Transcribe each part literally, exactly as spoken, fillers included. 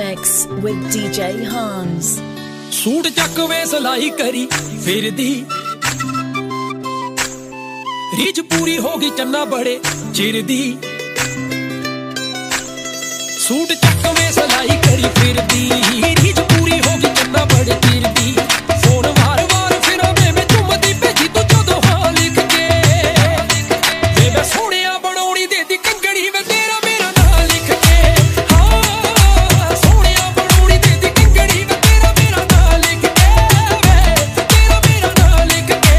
mix with D J Hans. Suit चकवे सलाई करी फिर दी रीच पूरी होगी चन्ना बड़े चिर दी सूट चकवे सलाई करी फिर दी रीच पूरी होगी चन्ना बड़े चिर दी फोन वार वार फिर मैं चुमदी भेजी तू जो हाँ लिख के वे मैं सोनिया बनौनी दे दी कंगड़ी वे तेरा मेरा नाम लिख के हाँ सोनिया बनौनी दे दी कंगड़ी वे तेरा मेरा नाम लिख के वे तेरा मेरा नाम लिख के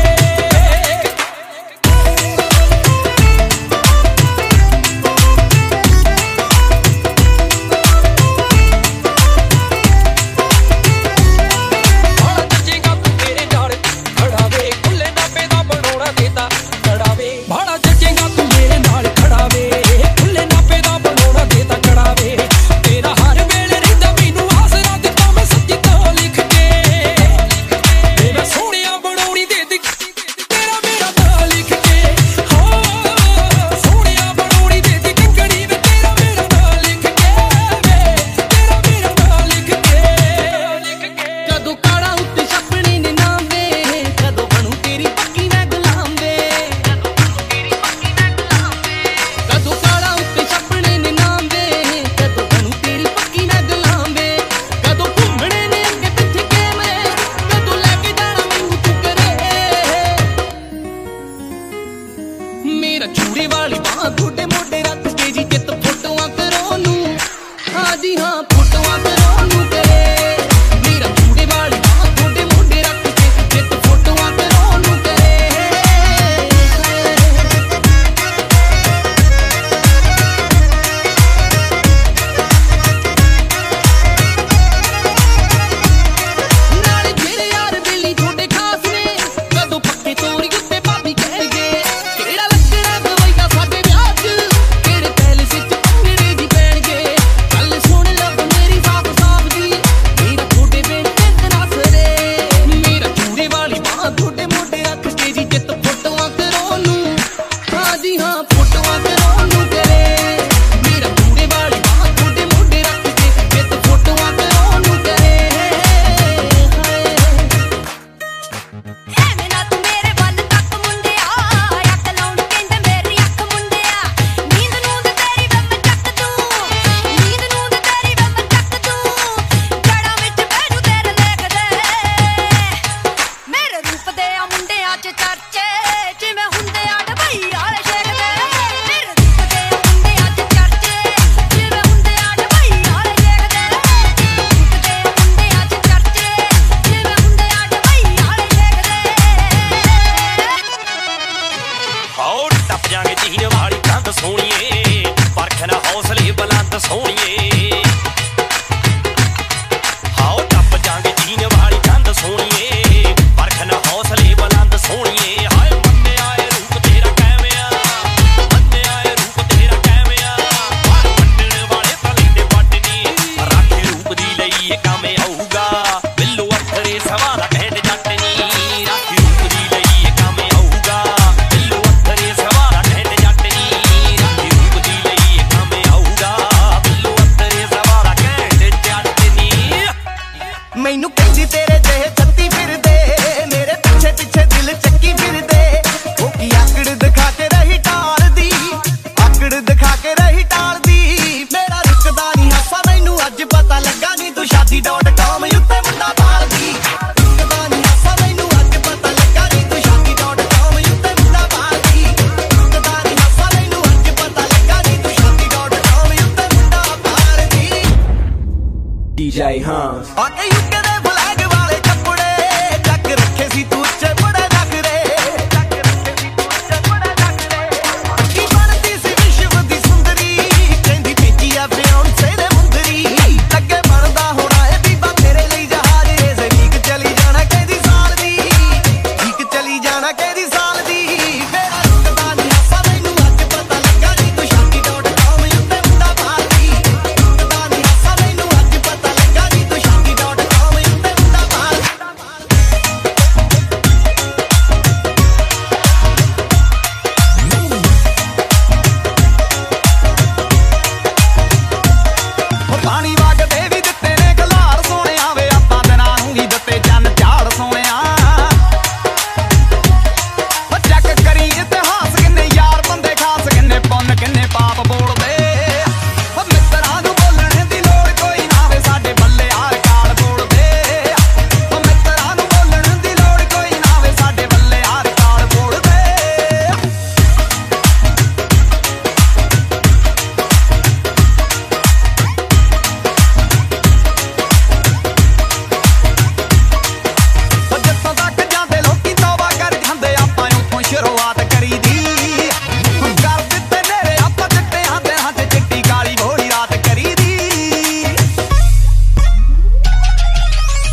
D J Hans. आके यूके दे फ्लैग वाले चपड़े जग रखे सी तू चे बड़े नखरे जग रखे सी तू चे बड़े नखरे की बनती सी विश्व दी सुंदरी कहंदी भेजी आ फियांसे दे मुंदरी लगे बनदा होना ए बीबा तेरे ਲਈ जहाज ए ज़मीक चली जाना कहंदी साल दी ठीक चली जाना कहंदी साल दी मेरा रुकदा नहीं हासा मैनू अज पता लगा नी तू शादी डॉट कॉम उत्ते मुंडा भारती रुकदा नहीं हासा मैनू अज पता लगा नी तू शादी डॉट कॉम उत्ते मुंडा भारती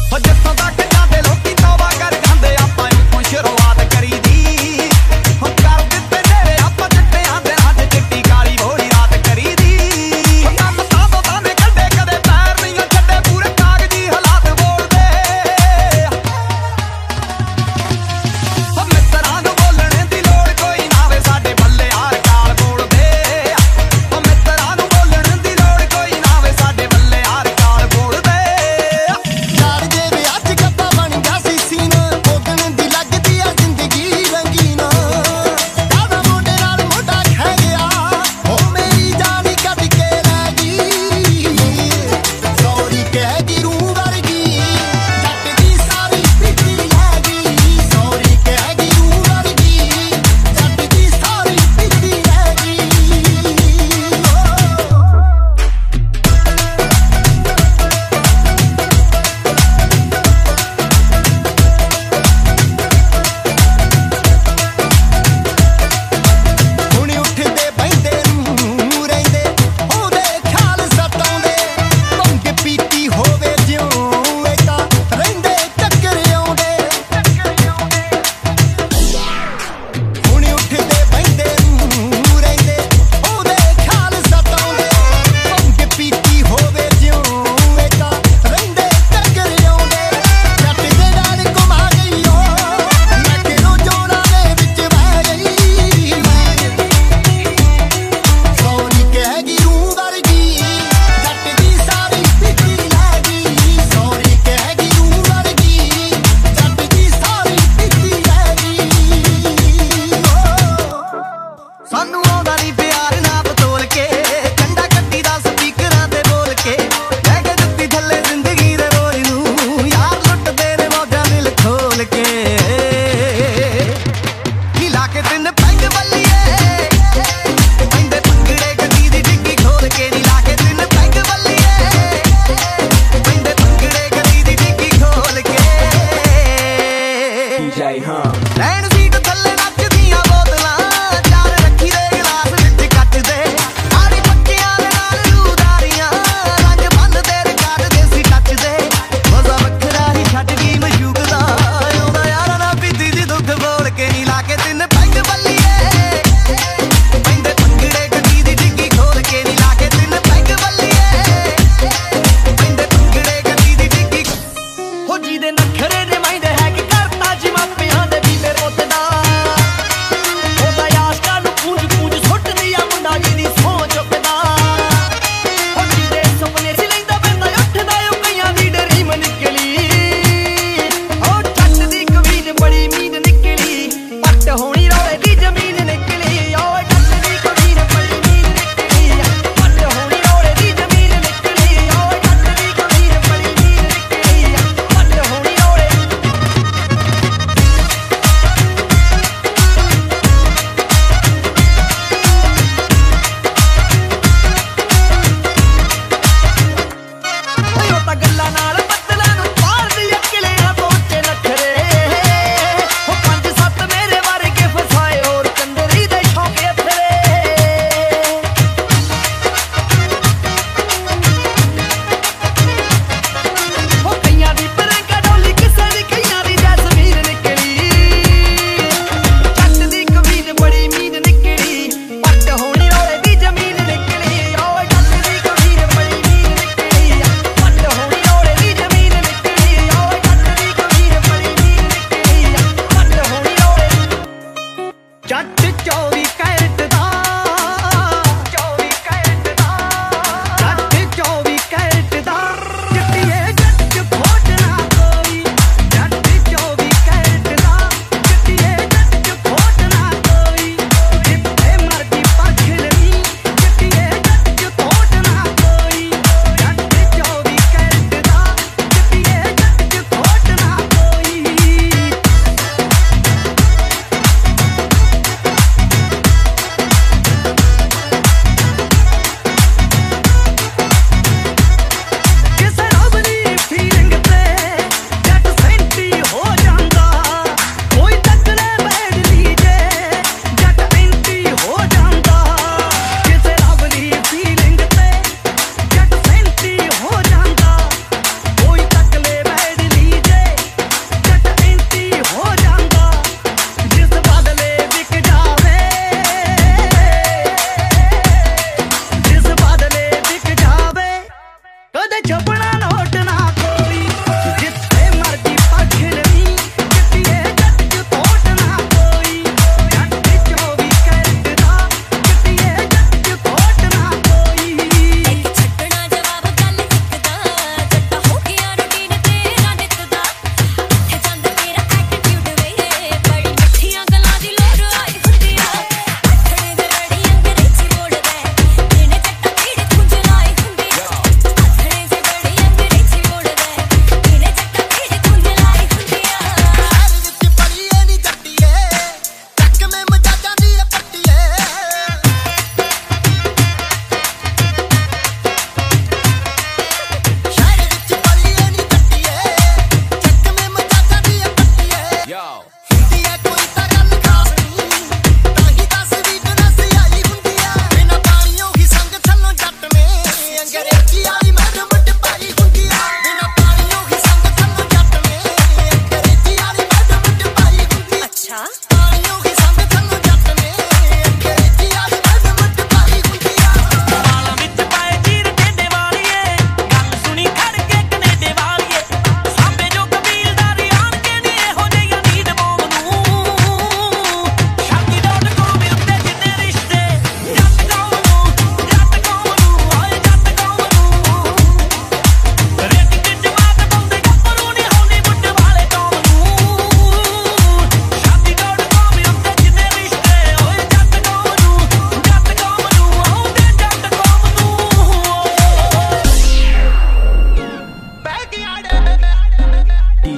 ਜਿਹਦੇ ਨਖਰੇ ਦੇ ਮਾਇੰਦੇ ਹੈ ਕਿ ਕਰਤਾ ਜੀ ਮਾਪਿਆਂ ਦੇ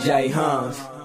J Hans.